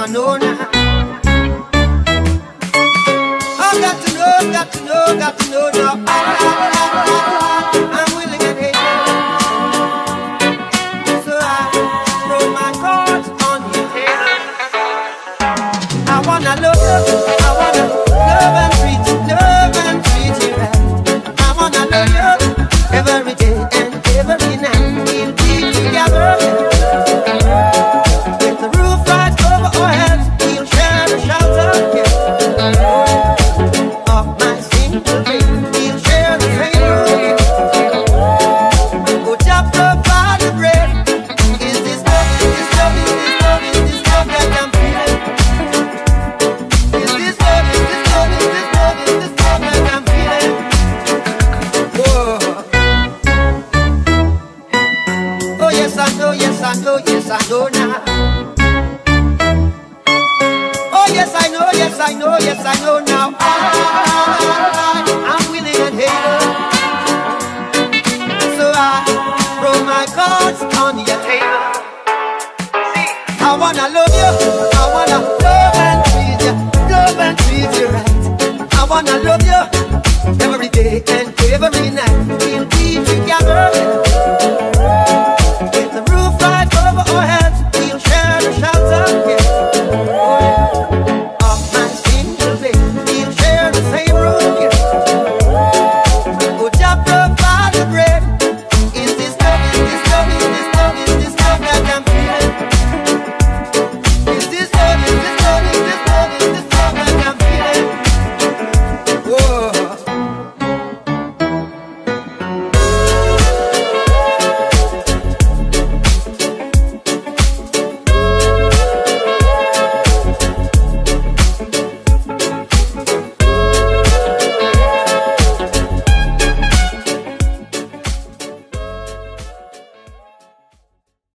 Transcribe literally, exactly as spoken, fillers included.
know now. I've got to know, got to know, got to know now. I, I, I, I'm willing and able. So I throw my cards on your table. I wanna love you, I wanna love and treat you, love and treat you right. I wanna love you every day and every night. We'll be together. With the roof right over our heads, we'll share the shelter of my single bed. We'll share the same room. Go chop the body bread. Is this love, is this love, is this love, is this love that I'm feeling? Is this love, is this love, is this love, is this love that I'm feeling? Whoa. Oh yes I know, yes I know, yes I know now. Oh yes I know, yes I know, yes I know now. I, I'm willing and able. So I throw my cards on your table. See, I wanna love you, I wanna love and treat you, love and treat you right. I wanna love you every day and every night. We'll